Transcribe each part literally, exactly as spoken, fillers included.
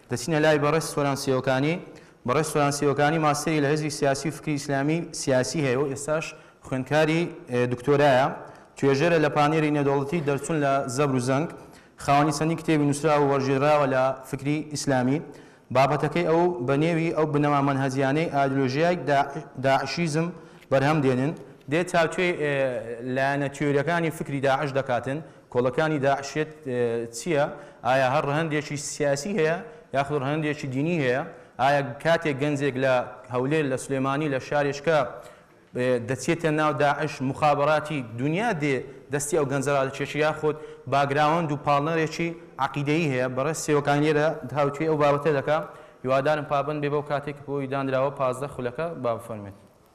دەچینە لای بەڕێز سۆرانسیەوەکانی بەڕێز سۆرانسیەوەکانی ماستەری لە هێزی سیاسی و فکری ئیسلامی سیاسی هەیە و ئێستاش خوێندکاری دکتۆرایە توێژەرە لە پانێری نێودەوڵەتی دەرچوون لە زەبر و زەنگ خاوەنی چەندی کتێبی نووسرا و وەرگێڕاوە لە فکری ئیسلامی بابەتەکەی ئەو بە نێوی ئەو بنەما مەنهەجیانەی ئایدۆلۆژیای داعشیزم بەرهەم دێنن دێت تاوتوێ لایەنە تیۆریەکانی فکری داعش دەکاتن کۆڵەکانی داعشێت چییە؟ ئایا هەر ڕەهەندێکی سیاسی هەیە یاخود ڕەهەندێکی دینی هەیە؟ ئایا کاتێک گەنجێک لە هەولێر لە سلێمانی لە شارێشکە دەچێتە ناو داعش مخابەراتی دنیا دێ دەستی ئەو گەنجەرا دەچێت یاخود باگراوەند و پاڵنەرێکی عەقیدەیی هەیە بەڕێز سێوەکان لێرە هاوتوێ ئەو بابەتە دەکا هیوادارم پابند بێ بەو کاتێک بۆی دانراوە پازدە خولەکە با بفەرمێت.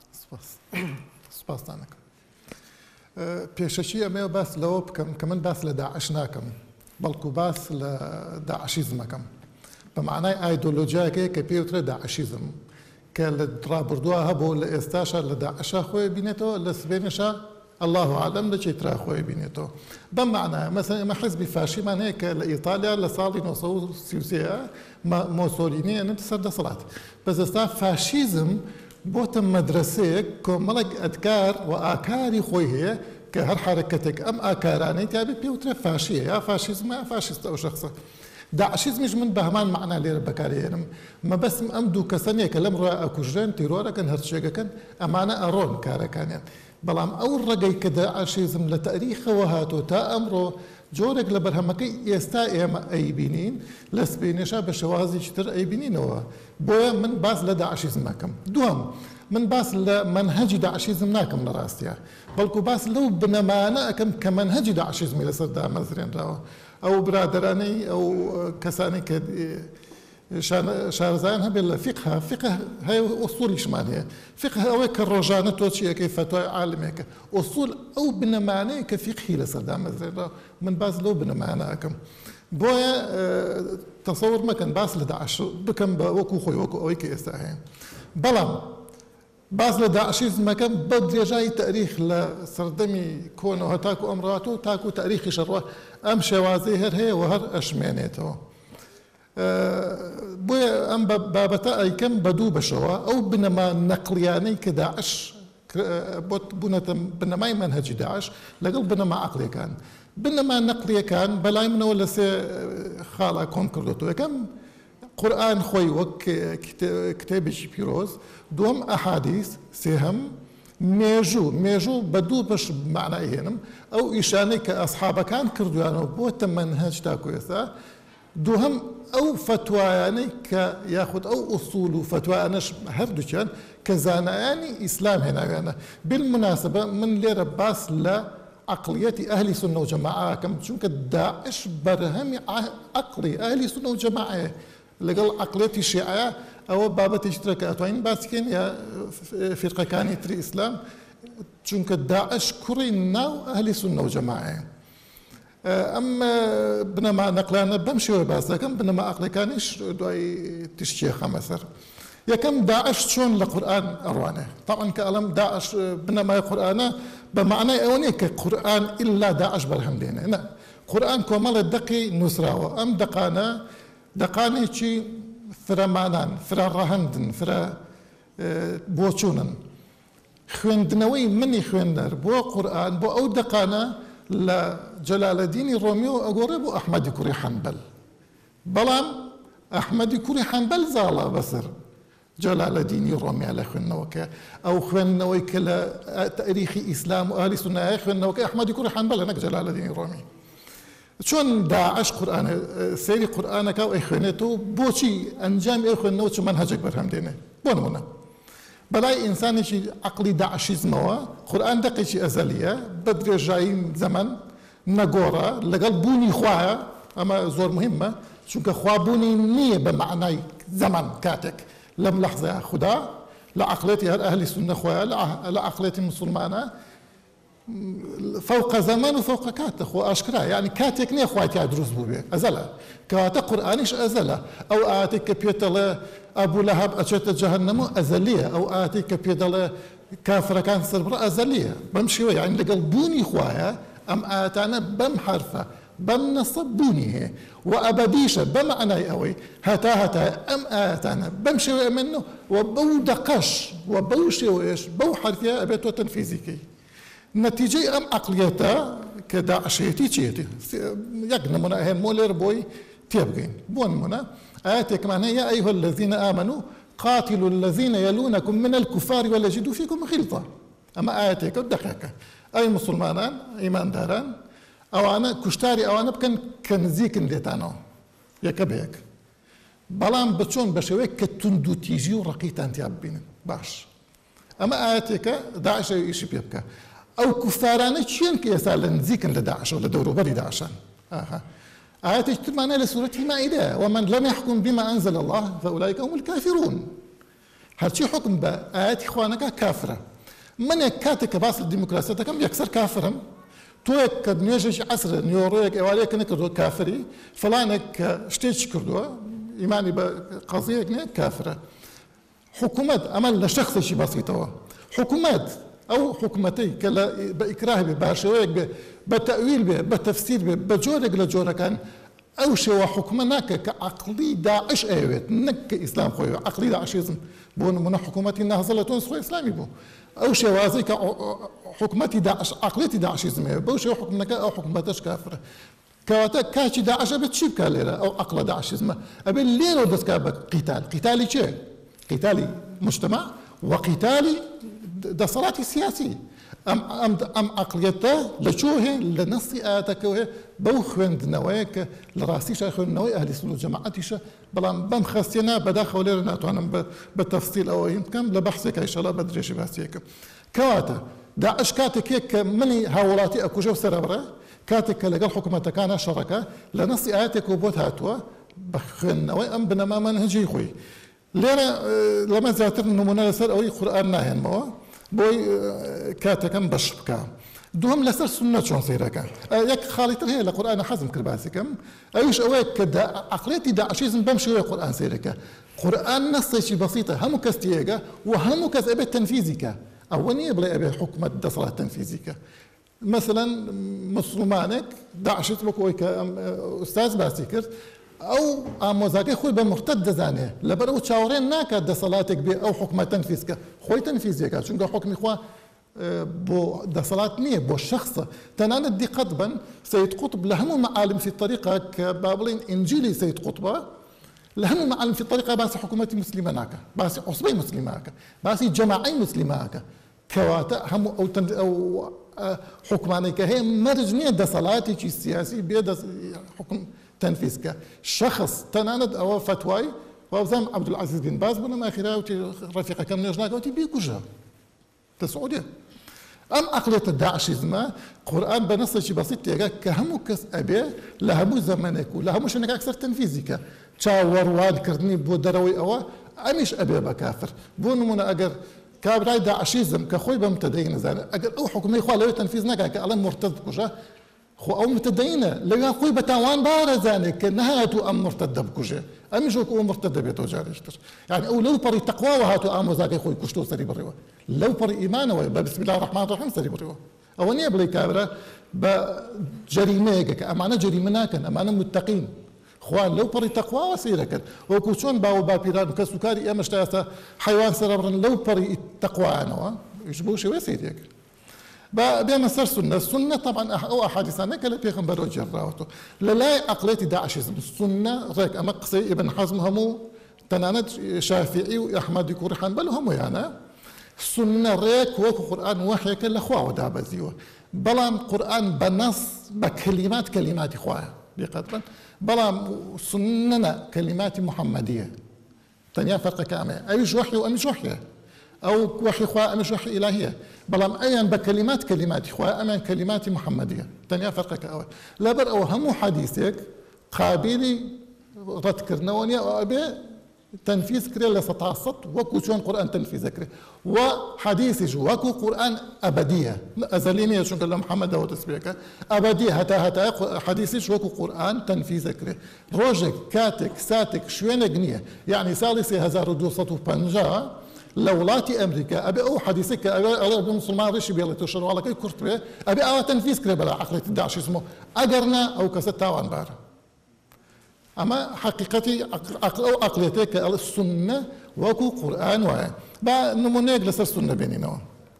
سپاس دانەکەم. پێشەکی ئەمێ باس لەوە بکەم کە من باس لە داعش ناکەم بەڵکو باس لە داعشیزمەکەم بە معنای ئایدۆلۆژیاکەیە کە پێوترە داعشیزم کە لە ڕابردووە هەبوو لە ئێستاشە لە داعشا خۆی بینێتەوە لە سبێنێشە الله عالم لە چیترا خۆی بینێتەوە بەم معنایە مەسەن ئێمە حیزبی فاشیمان هەیە کە لە ئیتالیا لە ساڵی نۆ سەد و سی و سێ مۆسۆلینی ئەنێتە سەردەسەڵات بەس ئێستا فاشیزم بۆتە مەدرسەیەک کۆمەڵێک ئەدکار و ئاکاری خۆی هەیە کە هەر حرەکەتێک ئەم ئاکارانەی تابێت پێوترە فاشیە یا فاشیزمە یا فاشیستە ئەو شەخصە. داعشیزمیش من بە هەمان معنا لێرە بەکارهێنم مەبەستم ئەم دوو کەسە نییە کە لەم ڕۆیە ئەکوژرێن تیرۆرەکەن هەرچێگەکەن ئەمانە ئەڕۆن کارەکانیان بەڵام ئەو ڕێگەی کە داعشیزم لە تاریخەوە هاتۆ تا ئەمڕۆ جۆرێک لە بەرهەمەکەی ئێستا ئێمە ئەیبینین لە سبەینێشا بە شێوازێکی تر ئەیبینینەوە بۆیە من باس لە داعشیزمەکەم. دووەم من باس لە منهەجی داعشیزم ناکەم لە ڕاستیە بەڵکو باس لەو بنەمانە ئەەکەم کە منهەجی داعشیزمی لەسەر دامەزرێنراوە ئەو برادرانەی ئەو کەسانی کە شارزایان هەبێت لە فقه فقه هەیە ئوسولیشمان هەیە فقه ئەوەی کە ڕۆژانە تۆ چیەکەی فتوای عالمێکە ئوسول ئەو بنەمانەیە کە فقهی لەسەر دامەزرێنراوە من باس لەو بنەمانە ئەەکەم بۆیە تەسەور مەکەن باس لە داعش بکەم بە وەکو خۆی وەکو ئەوەی کە ئێستا هەیە بەڵام باس لە داعشیزمەکەم بە درێژایی تاریخ لە سەردەمی کۆنەوە تاکو ئەمڕاتۆ تاکو تاریخی شەڕوە ئەم شێوازەی هەر هەیە و هەر ئەشمێنێتەوە بۆیە ئەم بابەتە ئەیکەم بە دوو بەشەوە ئەو بنەما نەقلیانەی کە داعش بوونەتە بنەمای منهەجی داعش لەگەڵ بنەما عەقلیەکان بنەما نەقلیەکان بەلای منەوە لە سێ خاڵا کۆم کردوەوە یەکەم قورئان خۆی وەک کتێبێکی پیرۆز دووەم ئەحادیث سێهەم مێژوو مێژوو بە دوو بەش معنای هێنم ئەو ئیشانەی کە ئەسحابەکان کردویانەوە بۆتە منهەج تاکو ئێستا دووهەم ئەو فتوایانەی کە یاخود ئەو ئوسول و فتوایانەش هەردووچیان کە زانایانی ئیسلام هێناویانە بالمناسبە من لێرە باس لە عقليتي أهل سنة وجماعة كم شنك داعش برهم عقلي أهل سنة وجماعة لقال عقليتي الشيعة أو بابتي اشتراك أتوين باسكين يا فرقة كانت تري إسلام شنك داعش كرين ناو أهل سنة وجماعة أما بنما نقلنا بمشي وباس لكن بنما عقلي كانش دوي تشتي خمسر يا كم داعش شون القرآن أروانه طبعا كلام داعش بنما القرآن بمعنى أوني كقرآن إلا داعش برهم دينا لا قرآن كمال الدقي نسراوة أم دقانا دقاني شي فرمانان فرا رهندن فرا بوچونن خويندنوي مني خويندر بو قرآن بو أو دقانا لجلال الدين الروميو أقول بو أحمد كوري حنبل بلام أحمد كوري حنبل زالا بصر جلال الدين الرومي على خوينوك أو خوينوك لا تاريخي إسلام وأهل السنة خوينوك أحمد كوري حنبل هناك جلال الدين الرومي شون داعش قرآن سيري قرآنك أو إخوانته بوشي أنجام إخوانه شو منهجك برهم دينه بونمونا بلاي إنسان شي عقلي داعشيزموا قرآن دقي شي أزلية بدري جايين زمن نغورا لقال بوني خوايا أما زور مهمة شونك خوا بوني نية بمعنى زمن كاتك لم لحظة خدا لعقلتي أهل السنة خوايا لعقلتي مسلمانة فوق زمان وفوق كاتك وأشكرا يعني كاتك نية خواتي عدروس بوبي أزلا كاتك قرآنيش أزلا أو آتك بيتلا أبو لهب أشت جهنم أزلية أو آتك بيتلا كافر كان سربرا أزلية بمشي يعني لقلبوني خوايا أم آتانا بم حرفة بم نصبوني هي وأبديش بمعنى أوي هتا هتا أم آتانا بمشي منه وبو دقش وبو شويش بو حرفيا أبيتو تنفيذيكي نتيجة أم عقليتا كداعشيتي تشيتي يقنا منا هي مولر بوي تيبقين بون منا آياتك معناها يا أيها الذين آمنوا قاتلوا الذين يلونكم من الكفار ولا يجدوا فيكم غلظة أما آياتك دقيقة أي مسلمان إيمان داران أو أنا كشتاري أو أنا بكن كنزيك نديتانو يا كبيك بلان بتشون بشويك كتندو تيجي ورقيتان تيابين باش أما آياتك داعش يشي بيبكى أو كفاران تشين كيسال نزيك لداعش ولا دورو بري داعشان آها آياتك تمانا لسورة المائدة ومن لم يحكم بما أنزل الله فأولئك هم الكافرون هرشي حكم بآيات إخوانك كافرة من كاتك باس الديمقراطية كم يكسر كافرا توك قد نيجي عصر نيورويك اواليك نكردو كافري فلانك شتيش كردو ايماني بقضيه كافره حكومات امل لشخص شي بسيطه حكومات او حكومتي كلا باكراه بباشويك بتاويل بتفسير بجورك لجورا كان او شو حكمناك كعقلي داعش ايوت نك اسلام خوي عقلي داعشيزم بون من حكومتي النهضه تونس خوي اسلامي بو او شو وازي حكومتي داعش عقليتي داعشيزم بو شو حكمناك او حكومتش كافره كواتا كاشي داعش بتشيب كاليرا او عقل داعشيزم ابي الليل ودس قتال قتالي شيء قتالي مجتمع وقتالي ده صلاتي السياسي ام ام ام عقليته لشوه لنصي اتكوه بوخوند نواك لراسي شيخ نواي اهل السنه جماعتي بلان بم خاصينا بداخل لنا انا بالتفصيل او يمكن لبحثك ان شاء الله بدري شي بحثك كواتا داعش كاتك هيك مني هاولاتي اكو جو سربره كاتك لقى الحكومه كان شركه لنصي اياتك وبوت هاتوا بخن نواي ام بنما منهجي خوي لينا لما زاتر نمونه لسر او قران ناهن مو بوي كاتكم بشبكا دوهم لسر سنة شون سيركا ياك خالتر هي لقرآن حزم كرباسكم ايش اويك كدا عقليتي داعشيزم بمشي ويا قرآن سيركا قرآن نص شي بسيطة همو كستيجا وهمو كس ابي تنفيذيكا اولني بلا ابي حكمة دصلة تنفيذيكا مثلا مسلمانك داعشت بك ويك استاذ باسيكر او اموزاكي خوي بمرتد زانه لبرو تشاورين ناكا دصلاتك بي او حكمة تنفيذك خوي تنفيذك شنو حكمي خوا بو دصلات نيه بو الشخص تناند دي قطبا سيد قطب لهم معالم في الطريقه كبابلين انجيلي سيد قطبه لهم معالم في الطريقه باس حكومتي مسلمه ناكا باس عصبي مسلمه ناكا باس جماعي مسلمه ناكا كواتا هم او تن او حكمانك هي مرجنيه دصلاتي السياسي بيد حكم تنفيذك شخص تناند او فتواي وزام عبد العزيز بن باز بنما اخره رفيقه كم نجناك وتي بيكوجا السعوديه ام عقليه الداعشيزم قران بنص شي بسيط تيغا كهمو كس ابي لهمو زمانك لهمو شنك اكثر تنفيذك تشاور واد كرني بو دروي او امش ابي بكافر بون من اجر كابراي داعشيزم كخوي بمتدين زين اجر او حكمي خو لو تنفيذنا كالم مرتد كوجا خو او متدين لو خوي بتاوان بارزانك نهاتو ام مرتد بكوجا امجو كو مرتد بيتو جاريشتر يعني او لو بري تقوى وهاتو ام زاكي خوي كشتو سري بريوا لو بري ايمان بسم الله الرحمن الرحيم سري بريوا او ني بلي كابرا بجريمه امانه جريمه كان امانه متقين خوان لو بري تقوى وسيرك وكوشون باو بابيران كسكاري امش تاسا حيوان سربرن لو بري تقوى انا يجبو شي وسيرك بين صار سنة السنة طبعا أو أحاديث أنا كلا بيغمبر وجه راوتو لا عقلية داعشيزم السنة ريك أمقصي ابن حزم همو تناند شافعي وأحمد يكون حنبل همو يعني السنة ريك وكو قرآن وحي كلا خوا ودابا زيوه بلام قرآن بنص بكلمات كلمات خواه بقدر بلام سننا كلمات محمدية تانية فرق كامل أيش وحي وأمش وحي أو وحي خواه أمش وحي إلهية بلام أيان بكلمات كلمات خواه أمان كلمات محمدية تانية فرق كأول لابر أو همو حديثك قابلي رد كرنونيا أو أبي تنفيذ كري لستعصت وكو شون قرآن تنفيذ كري وحديثي جو وكو قرآن أبدية أزلينية شون كلا محمد هو تسبيك أبدية هتا هتا حديثي جو وكو قرآن تنفيذ كري روجك كاتك ساتك شوين جنيه يعني سالسي هزار ودوسط وبنجا لە وڵاتی ئەمریکا ئەبێ ئەو حەدیثە کە ئەڵێ مسلمان ڕێشی بێڵێتەوە شەڕواڵەکەی کورت بێ ئەبێ ئەوە تەنفیز کرێ بەلا عەقڵێتی داعشیزمەوە ئەگەر نا ئەو کەسە تاوانبارە. ئەمە حەقیقەتی ئەو عەقڵێتەیە کە ئەڵێ سوننە وەکو قورئان وایە. با نمونەیەک لەسەر سوننە بینینەوە.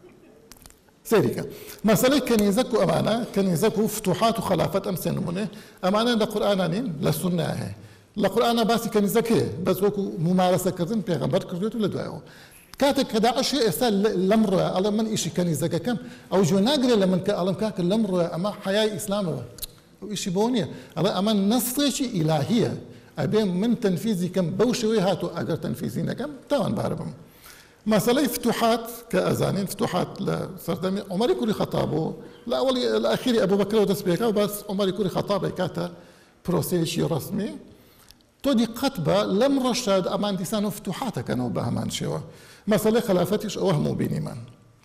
سيريكا مسألة كنيزك وأمانة كنيزك وفتوحات وخلافات أم سنمونه أمانة لقرآن نين لسنة هي لقرآن باسي كنيزك هي بس وكو ممارسة كذن بيغمبر كردوت ولا دعوة كاتك كدا أشياء إسال الأمر على من إشي كنيزك كم أو جو ناقرة لمن كألم كاك الأمر أما حياة إسلام وإشي بونية على أما نصيشي إلهية أبين من تنفيذي كم بوشوي هاتو أجر تنفيذينا كم تاوان باربهم. مسألة فتوحات كأذانين فتوحات لسردمي عمر يكون خطابه لا أول الأخير أبو بكر ودسبيكا وبس عمر يكون خطابه كاتا بروسيشي رسمي تودي قطبة لم رشاد أمان ديسانو فتوحاته كانوا بهمان شوا مسألة خلافتش وهمو بيني من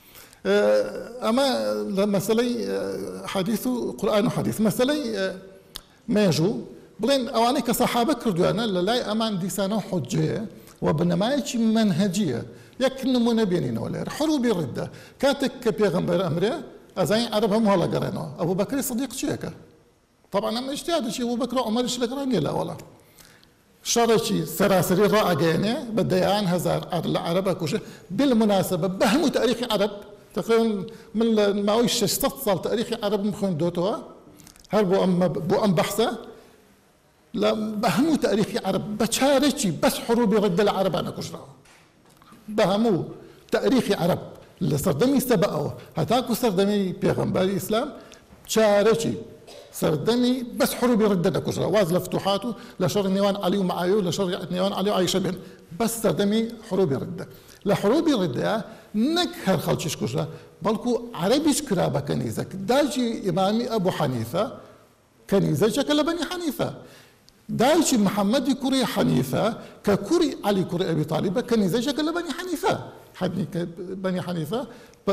أما مسألة حديث قرآن وحديث مسألة ماجو بلين أواني كصحابة كردوانا لا أمان ديسانو حجية وبنمايش منهجية يكن منبينين ولا حروب الردة كاتك بيغمبر أمره أزاين عرب هم هلا قرينه أبو بكر صديق شيكا طبعا أنا اجتهاد شيء أبو بكر وعمر إيش لقراني لا والله شرشي سراسري رأجينه بديان هزار العرب كوش بالمناسبة بهم تاريخ عرب تقريبا من ما ويش استفصل تاريخ عرب مخون دوتوا هربوا أم بو أم بحثه لا بهمو تاريخ عرب بشارتي بس حروب رد العرب أنا كشرا بهمو تاريخ عرب اللي سردمي سبقه هتاكو سردمي بيغمبر الإسلام شارتي سردمي بس حروب رد كشرا واز لفتوحاته لشر نيوان علي ومعايو لشر نيوان علي وعايشة بين بس سردمي حروب رد لحروب رد نكهر خلشش كشرا بلكو عربيش كرابة كنيزك داجي إمامي أبو حنيفة كنيزة شكل بني حنيفة دايش محمد كوري حنيفة ككوري علي كوري أبي طالب كنيزة شكل بني حنيفة حبني بني حنيفة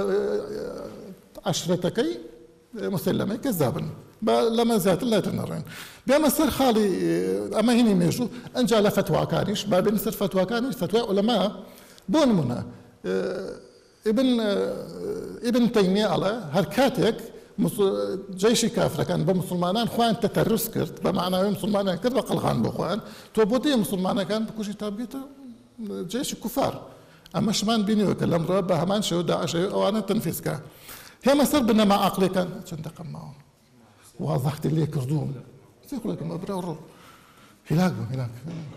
عشرتكي مسلمة كذابا لما زالت لا تنرين بما سر خالي أما هني ميجو أنجا لفتوى كانش باب نسر فتوى كانش فتوى علماء بون منا ابن ابن تيمية على هركاتك جيشي كافر كان بمسلمان خوان تترس كرت بمعنى مسلمان كرت بقلغان بخوان تو بودي مسلمان كان بكوشي تابيت جيش كفار اما شمان بيني وكلام رب همان شو داعش او انا تنفيذ كان هي مسر بنا مع عقلي كان شنت معهم وضحت لي كردوم يقول لك ما برا هلاك هلاك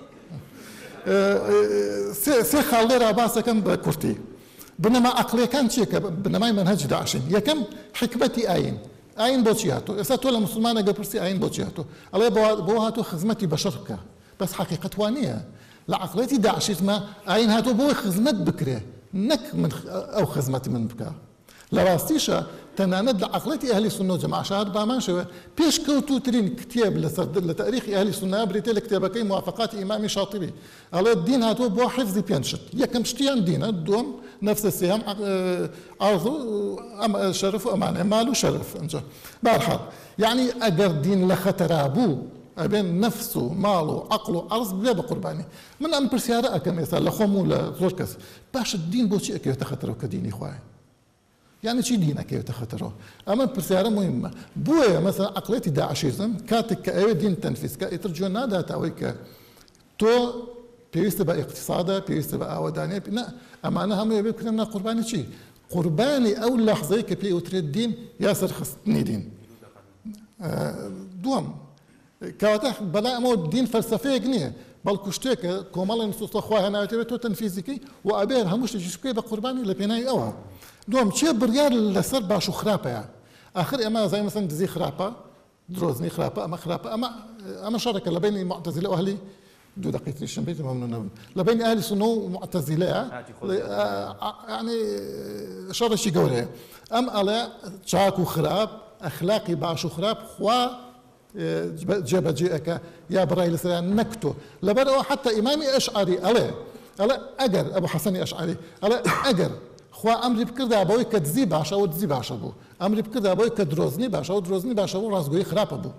سي خالي راباسه كان بكرتي بنما عقلي كان شيء بنما منهج داعش يكم حكمتي آين آين بوشياتو إسا تولا مسلمان قبرسي آين بوشياتو الله بوهاتو خزمتي بشركة بس حقيقة وانية لعقلتي داعش اسمها آين هاتو بو خزمت بكرة نك من أو خزمتي من بكا لراستيشا تناند لعقلتي أهل السنة جماعة شهاد بامان شوى بيش كوتو ترين كتاب لتاريخ أهل السنة بريتي لكتابكي موافقات إمام شاطبي على الدين هاتو بو حفظ بينشت يكم شتيان دين الدوم نفس السهام عرضو أم شرف وأمانة مالو شرف انجا بارحال يعني أجر دين لخطرابو أبين نفسه ماله عقله عرض بلا بقرباني من أم برسيارة أكم مثال لخومو لزوركس باش الدين بوشي أكيو تخطرو كديني خواهي يعني شي دينك يتخطره اما برسيارة مهمة بويا مثلا عقليتي داعشيزم كاتك كأي دين تنفيذ كيترجون نادا تاويك تو بيست بقى اقتصادا بيست بقى اودانية لا اما انا هم يبقى كنا قرباني شي قرباني اول لحظة كبي وتريد دين ياسر خصني دين دوام كاتح بلا مو دين فلسفية جنيه بل كشتك كومال نصوص اخوها هنا تو تنفيذكي وابير هموش تجيشكي بقرباني لبناي اوها دوم چه بريار لسر باشو خرابه يعني. اخر اما زي مثلا دزي خرابه دروزني خرابه اما خرابه اما اما شركه لبين معتزله واهلي دو دقيقتين شنبيت ممنون لبين اهل السنه ومعتزله يعني شر شي قوله ام على شاكو خراب اخلاقي باشو خراب خوا جاب جيئك يا براي لسان نكتو لبدأ حتى امامي اشعري عليه على اجر ابو حسن اشعري على اجر خوا امری بکرده ابوی که دزی باشه و دزی باشه بو امری بکرده ابوی که دروزنی باشه و دروزنی باشه و رازگویی خراب بو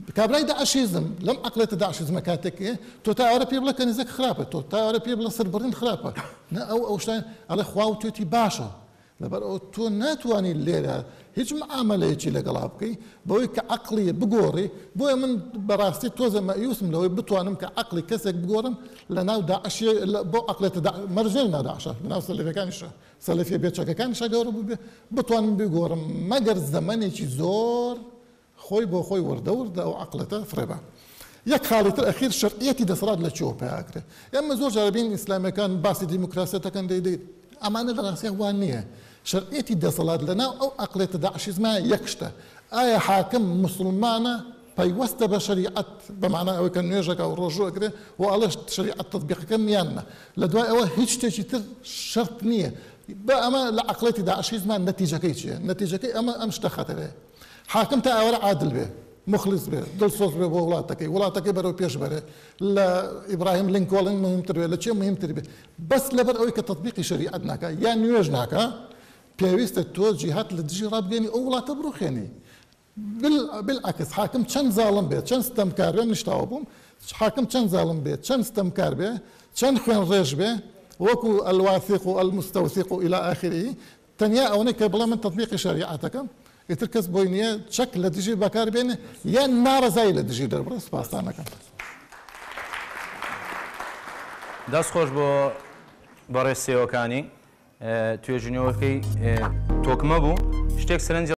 کابرای داعشیزم لەم عقلێتە داعشیزمە کاتێکێ تۆ تا ئەوە پێ بڵە کەنیزەک خراپە تۆ تا ئەوە پێ بڵە سەربڕین خراپە نە ئەو ئەو شتان ئەڵێ خوا و توێتی باشە لەبەر ئەو تۆ ناتوانانی لێرە هیچ معاملەیەکی لەگەڵا بکەی بەوەی کە عقلی بگۆڕی بۆیە من بەڕاستی تۆزە مەیوسم لەوەی بتوانم کە عقلی کەسێک بگۆڕم لە ناو داعشی بۆ عقلێتە مەرجێ ناو داعشە لە ناو سەلەفیەکانیشە سەلەفیە بێچەکەکانیشە گەورە بوو بتوانم بگۆڕم مەگەر زەمانێکی زۆر خۆی بۆ خۆی وردە وردە ئەو عقلەتە فڕێبە یەک خاڵیتر ئەخیر شەرعیەتی دەسەڵات لە چۆ پێیاکرێ ئێمە زۆر جار بین ئیسلامیەکان باسی دیموکراسیەتەکەن دەیدەیت ئەمانە لە ڕاستیە وان نییە شەرعیەتی دەسەڵات لەناو ئەو عقلێتە داعشیزمە یەک شتە ئایا حاکم مسلمانە پەیوەستە بە شریعەت بەمانە ئەوەی کە نوێژەکە و ڕۆژوە ئەگرێ و ئەڵێ شریعەت تەطبیقەکە میانە لە دوای ئەوە هیچ شتێکی تر شەرط نییە بە ئەمە لە عقلێتی داعشیزمان نەتیجەکەی چییە نەتیجەکەی ئەمە ئەم شتە خەتەرەیە حاکم تا ئەوە عادل بێ مخلص بێ دڵسۆز بێ بۆ وڵاتەکەی وڵاتەکەی بەرەو پێش بەرێ لە ئیبراهیم لینکۆڵن مهمتر بێ لە چێ مهمتر بێ بەس لەبەر ئەوەی کە تەطبیقی شریعەت ناکە یان نوێژ ناکە پێویستە تۆ جیهات لە دژی ڕابگەنی ئەو وڵاتە بڕوخێنی بالعکس حاکم چەند زاڵم بێت چەند ستەمکار بێ نیشتاوە بووم حاکم چەند زاڵم بێت چەند ستەمکار بێ چەند خوێن ڕێژ بێ وەکو الواثق و المستوثق إلى آخره تەنیا ئەوەی کە بڵێ من تەطبیقی شریعەتەکەم ئیتر کەس بۆی نییە چەک لە دژی بەکار بێنێ یان ناڕەزایی لە دژی دەربڕە سپاسانەکەم دەست خۆش بۆ بەڕێز سێوەکانی توێژینەوەکەی تۆکمە بوو شتێک سەرنج